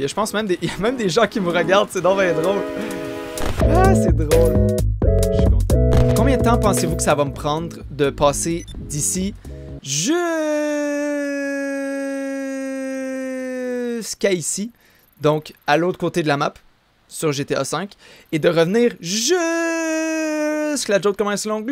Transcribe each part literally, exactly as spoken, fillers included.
Puis je pense même des... il y a même des gens qui me regardent, c'est donc bien drôle. Ah, c'est drôle. Je suis content. Combien de temps pensez-vous que ça va me prendre de passer d'ici jusqu'à ici, donc à l'autre côté de la map, sur G T A cinq, et de revenir jusqu'à la joke commence longue,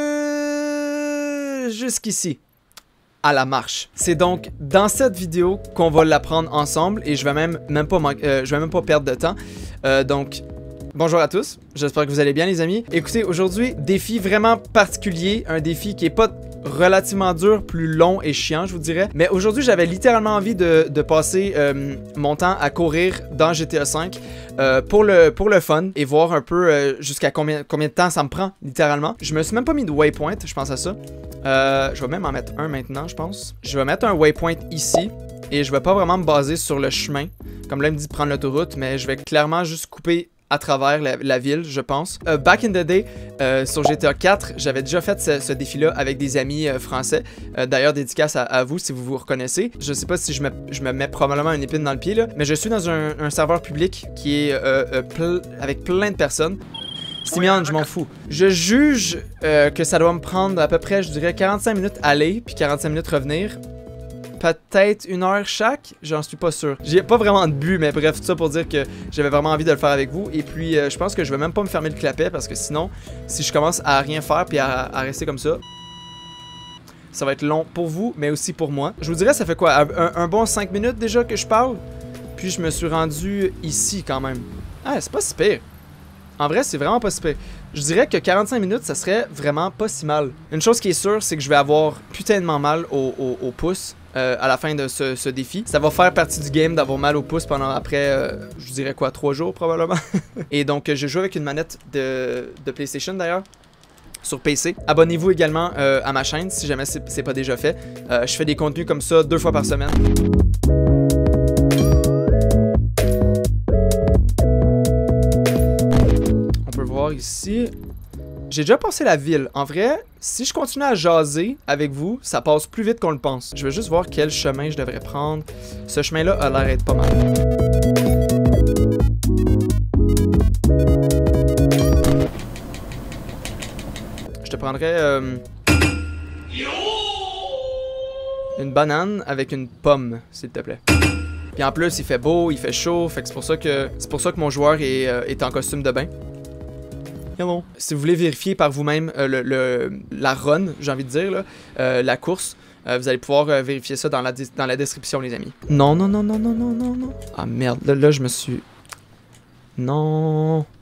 jusqu'ici, à la marche. C'est donc dans cette vidéo qu'on va l'apprendre ensemble, et je vais même, même, pas, euh, je vais même pas perdre de temps. Euh, donc, bonjour à tous, j'espère que vous allez bien les amis. Écoutez, aujourd'hui, défi vraiment particulier, un défi qui est pas relativement dur, plus long et chiant je vous dirais. Mais aujourd'hui j'avais littéralement envie de, de passer euh, mon temps à courir dans G T A cinq euh, pour, le, pour le fun et voir un peu euh, jusqu'à combien, combien de temps ça me prend littéralement. Je me suis même pas mis de waypoint, je pense à ça. Euh, je vais même en mettre un maintenant je pense. Je vais mettre un waypoint ici et je vais pas vraiment me baser sur le chemin. Comme là il me dit de prendre l'autoroute, mais je vais clairement juste couper à travers la, la ville, je pense. Uh, back in the day, euh, sur G T A quatre, j'avais déjà fait ce, ce défi-là avec des amis euh, français. Euh, D'ailleurs, dédicace à, à vous si vous vous reconnaissez. Je sais pas si je me, je me mets probablement une épine dans le pied, là, mais je suis dans un, un serveur public qui est euh, euh, ple avec plein de personnes. Simeon, je m'en fous. Je juge euh, que ça doit me prendre à peu près, je dirais, quarante-cinq minutes aller, puis quarante-cinq minutes revenir. Peut-être une heure chaque, j'en suis pas sûr. J'ai pas vraiment de but, mais bref, tout ça pour dire que j'avais vraiment envie de le faire avec vous. Et puis, euh, je pense que je vais même pas me fermer le clapet parce que sinon, si je commence à rien faire puis à, à rester comme ça, ça va être long pour vous, mais aussi pour moi. Je vous dirais, ça fait quoi? Un, un bon cinq minutes déjà que je parle? Puis je me suis rendu ici quand même. Ah, c'est pas si pire. En vrai, c'est vraiment pas si pire. Je dirais que quarante-cinq minutes, ça serait vraiment pas si mal. Une chose qui est sûre, c'est que je vais avoir putainement mal au, au, au pouce. Euh, à la fin de ce, ce défi. Ça va faire partie du game d'avoir mal au pouce pendant après, euh, je dirais quoi, trois jours probablement. Et donc, euh, je joue avec une manette de, de PlayStation d'ailleurs, sur P C. Abonnez-vous également euh, à ma chaîne si jamais c'est pas déjà fait. Euh, je fais des contenus comme ça deux fois par semaine. On peut voir ici. J'ai déjà passé la ville. En vrai, si je continue à jaser avec vous, ça passe plus vite qu'on le pense. Je vais juste voir quel chemin je devrais prendre. Ce chemin-là a l'air d'être pas mal. Je te prendrais euh, une banane avec une pomme, s'il te plaît. Puis en plus, il fait beau, il fait chaud, fait que c'est pour ça que c'est pour ça que mon joueur est, euh, est en costume de bain. Hello. Si vous voulez vérifier par vous-même euh, le, le, la run, j'ai envie de dire, là, euh, la course, euh, vous allez pouvoir euh, vérifier ça dans la, dans la description, les amis. Non, non, non, non, non, non, non, non. Ah merde, là, là je me suis... Non.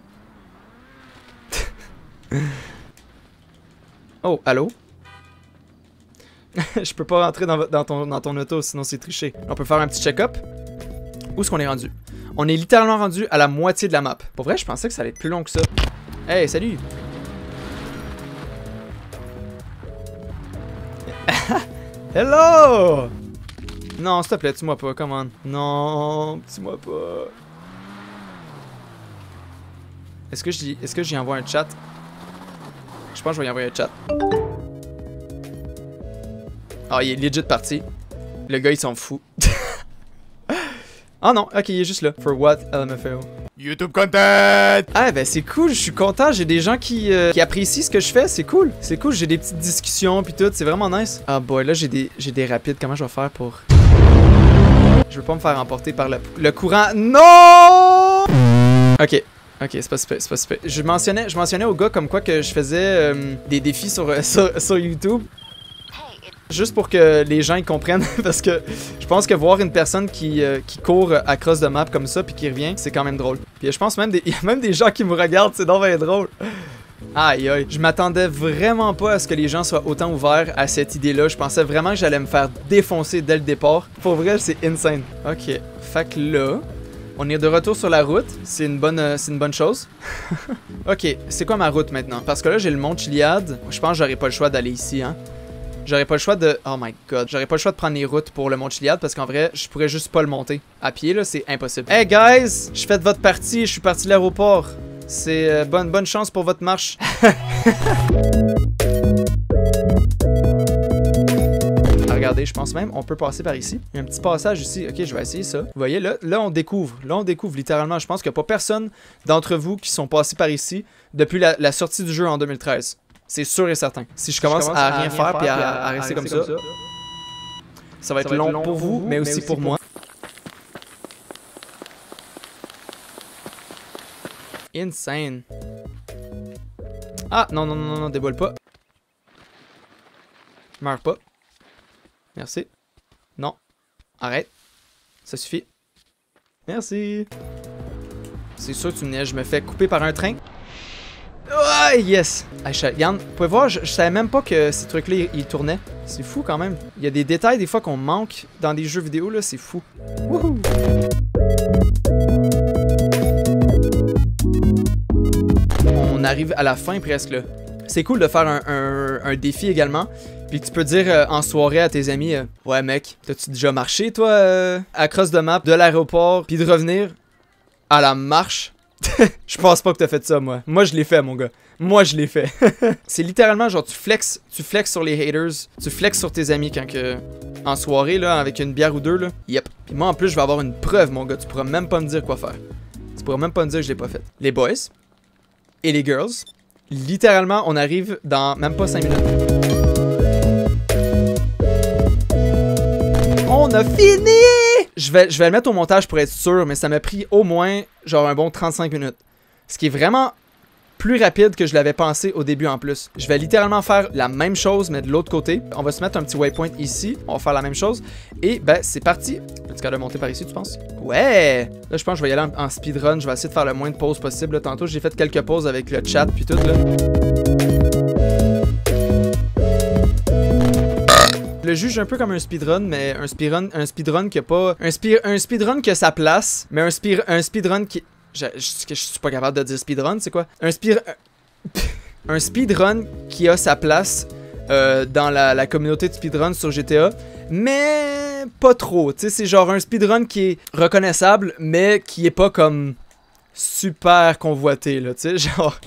Oh, allô? Je peux pas rentrer dans, dans, ton, dans ton auto, sinon c'est triché. On peut faire un petit check-up. Où est-ce qu'on est rendu? On est littéralement rendu à la moitié de la map. Pour vrai, je pensais que ça allait être plus long que ça. Hey, salut! Hello! Non, s'il te plaît, tue-moi pas, come on. Non, tue-moi pas. Est-ce que j'y est-ce que j'y envoie un chat? Je pense que je vais y envoyer un chat. Ah, il est legit parti. Le gars, il s'en fout. Ah non, ok, il est juste là. For what, L M F A O? YouTube content! Ah ben c'est cool, je suis content, j'ai des gens qui, euh, qui apprécient ce que je fais, c'est cool. C'est cool, j'ai des petites discussions puis tout, c'est vraiment nice. Ah boy, là j'ai des, j'ai des rapides, comment je vais faire pour... Je veux pas me faire emporter par le, le courant. Non! Ok, ok, c'est pas super, c'est pas super. Je mentionnais, je mentionnais au gars comme quoi que je faisais euh, des défis sur, euh, sur, sur YouTube. Juste pour que les gens ils comprennent, parce que je pense que voir une personne qui, euh, qui court à cross de map comme ça puis qui revient, c'est quand même drôle. Puis je pense même il y a même des gens qui me regardent, c'est donc bien drôle. Aïe aïe, je m'attendais vraiment pas à ce que les gens soient autant ouverts à cette idée-là. Je pensais vraiment que j'allais me faire défoncer dès le départ. Pour vrai, c'est insane. Ok, fait que là, on est de retour sur la route. C'est une bonne, euh, c'est une bonne chose. Ok, c'est quoi ma route maintenant? Parce que là, j'ai le mont Chiliad. Je pense que j'aurais pas le choix d'aller ici, hein. J'aurais pas le choix de... Oh my god. J'aurais pas le choix de prendre les routes pour le mont Chiliad parce qu'en vrai, je pourrais juste pas le monter. À pied, là, c'est impossible. Hey guys! Je fais de votre partie, je suis parti de l'aéroport. C'est euh, bonne, bonne chance pour votre marche. Ah, regardez, je pense même on peut passer par ici. Il y a un petit passage ici. Ok, je vais essayer ça. Vous voyez, là, là on découvre. Là, on découvre littéralement. Je pense qu'il n'y a pas personne d'entre vous qui sont passés par ici depuis la, la sortie du jeu en deux mille treize. C'est sûr et certain. Si je commence, je commence à, à rien faire, faire puis à, à, à rester comme, comme ça, ça, ça va être, ça va long, être long pour vous, mais aussi, mais aussi pour, pour moi. Insane. Ah, non, non, non, non, déboule pas. Meurs pas. Merci. Non. Arrête. Ça suffit. Merci. C'est sûr que tu me niaises, je me fais couper par un train. Ouais, yes! Regarde, vous pouvez voir, je, je savais même pas que ces trucs-là, ils, ils tournaient. C'est fou quand même. Il y a des détails des fois qu'on manque dans des jeux vidéo, là, c'est fou. Wouhou! On arrive à la fin presque, là. C'est cool de faire un, un, un défi également. Puis tu peux dire euh, en soirée à tes amis, euh, ouais mec, t'as-tu déjà marché toi, euh, across the map, de l'aéroport, puis de revenir à la marche? Je pense pas que t'as fait ça, moi. Moi, je l'ai fait, mon gars. Moi, je l'ai fait. C'est littéralement genre, tu flexes, tu flexes sur les haters, tu flexes sur tes amis quand que... En soirée, là, avec une bière ou deux, là. Yep. Puis moi, en plus, je vais avoir une preuve, mon gars. Tu pourras même pas me dire quoi faire. Tu pourras même pas me dire que je l'ai pas fait. Les boys et les girls, littéralement, on arrive dans même pas cinq minutes. On a fini! Je vais, je vais le mettre au montage pour être sûr, mais ça m'a pris au moins genre un bon trente-cinq minutes. Ce qui est vraiment plus rapide que je l'avais pensé au début en plus. Je vais littéralement faire la même chose, mais de l'autre côté. On va se mettre un petit waypoint ici. On va faire la même chose. Et ben, c'est parti. Est-ce qu'elle a monté par ici, tu penses? Ouais! Là, je pense que je vais y aller en, en speedrun. Je vais essayer de faire le moins de pauses possible. Là, tantôt, j'ai fait quelques pauses avec le chat puis tout, là. Le juge un peu comme un speedrun, mais un speedrun, un speedrun qui a pas... Un, spi, un speedrun qui a sa place, mais un, spi, un speedrun qui... Je, je, je suis pas capable de dire speedrun, c'est quoi? Un speedrun... Un speedrun qui a sa place euh, dans la, la communauté de speedrun sur G T A, mais pas trop. Tu sais, c'est genre un speedrun qui est reconnaissable, mais qui est pas comme super convoité, là, tu sais, genre...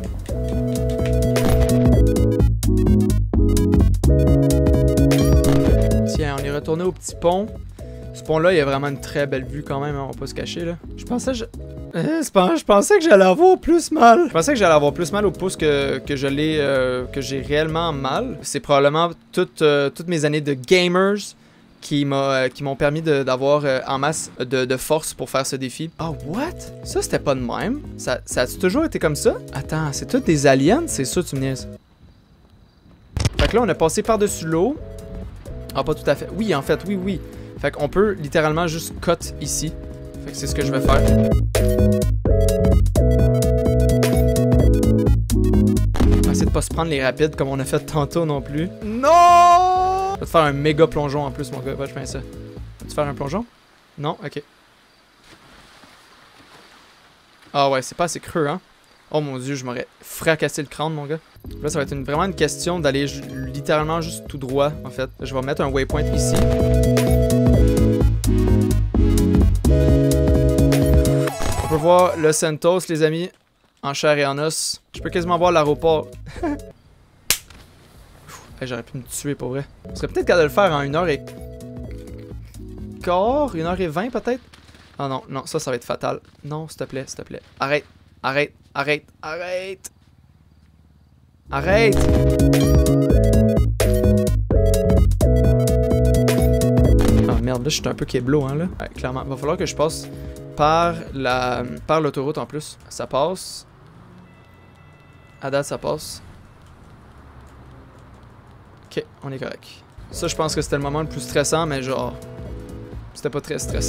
Tiens, on est retourné au petit pont. Ce pont-là, il y a vraiment une très belle vue quand même, hein, on va pas se cacher, là. Je pensais que je... Euh, je pensais que j'allais avoir plus mal. Je pensais que j'allais avoir plus mal au pouce que, que je l'ai, euh, que j'ai réellement mal. C'est probablement toutes, euh, toutes mes années de gamers qui m'ont euh, qui m'ont permis d'avoir euh, en masse de, de force pour faire ce défi. Ah, oh, what? Ça, c'était pas de même. Ça, ça a toujours été comme ça? Attends, c'est tous des aliens? C'est ça, tu me niaises. Fait que là, on a passé par-dessus l'eau. Ah, pas tout à fait. Oui, en fait, oui, oui. Fait qu'on peut littéralement juste cut ici. Fait que c'est ce que je vais faire. On va essayer de pas se prendre les rapides comme on a fait tantôt non plus. Non! Je vais te faire un méga plongeon en plus, mon gars. Va, je fais ça. Vas-tu faire un plongeon? Non? Ok. Ah ouais, c'est pas assez creux, hein? Oh mon dieu, je m'aurais fracassé le crâne, mon gars. Là, ça va être une, vraiment une question d'aller littéralement juste tout droit, en fait. Je vais mettre un waypoint ici. On peut voir le Santos, les amis, en chair et en os. Je peux quasiment voir l'aéroport. Hey, j'aurais pu me tuer, pour vrai. On serait peut-être capable de le faire en une heure et quart, une heure et vingt peut-être? Ah non, non, ça, ça va être fatal. Non, s'il te plaît, s'il te plaît. Arrête, arrête, arrête, arrête. Arrête! Ah merde, là je suis un peu kéblo, hein là. Ouais, clairement, il va falloir que je passe par la par l'autoroute en plus. Ça passe. À date, ça passe. Ok, on est correct. Ça, je pense que c'était le moment le plus stressant, mais genre... C'était pas très stressant.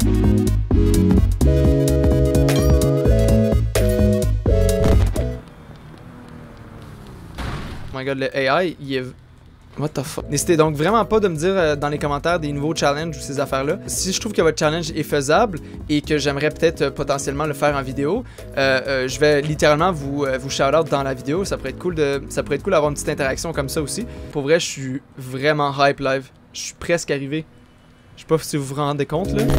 Oh my god, le A I, il est... What the fuck? N'hésitez donc vraiment pas de me dire euh, dans les commentaires des nouveaux challenges ou ces affaires-là. Si je trouve que votre challenge est faisable et que j'aimerais peut-être euh, potentiellement le faire en vidéo, euh, euh, je vais littéralement vous, euh, vous shout-out dans la vidéo. Ça pourrait être cool de, ça pourrait être cool d'avoir une petite interaction comme ça aussi. Pour vrai, je suis vraiment hype live. Je suis presque arrivé. Je sais pas si vous vous rendez compte, là.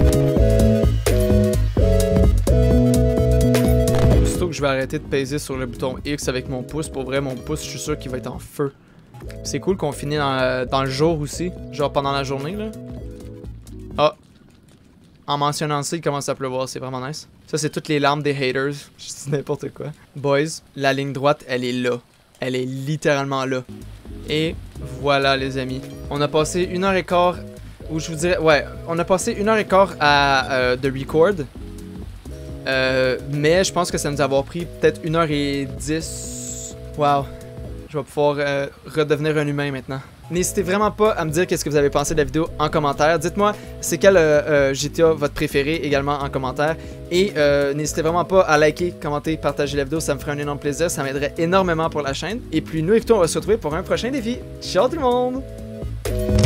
Aussitôt que je vais arrêter de peser sur le bouton X avec mon pouce, pour vrai, mon pouce, je suis sûr qu'il va être en feu. C'est cool qu'on finit dans, dans le jour aussi, genre pendant la journée, là. Ah! En mentionnant ça, il commence à pleuvoir, c'est vraiment nice. Ça, c'est toutes les larmes des haters. Je dis n'importe quoi. Boys, la ligne droite, elle est là. Elle est littéralement là. Et voilà, les amis. On a passé une heure et quart, ou je vous dirais, ouais, on a passé une heure et quart à euh, de record. Euh, mais je pense que ça nous a avoir pris peut-être une heure et dix. Wow. Je vais pouvoir euh, redevenir un humain maintenant. N'hésitez vraiment pas à me dire qu'est-ce que vous avez pensé de la vidéo en commentaire. Dites-moi c'est quel euh, euh, G T A votre préféré également en commentaire. Et euh, n'hésitez vraiment pas à liker, commenter, partager la vidéo. Ça me ferait un énorme plaisir. Ça m'aiderait énormément pour la chaîne. Et puis nous, écoutez, on va se retrouver pour un prochain défi. Ciao tout le monde!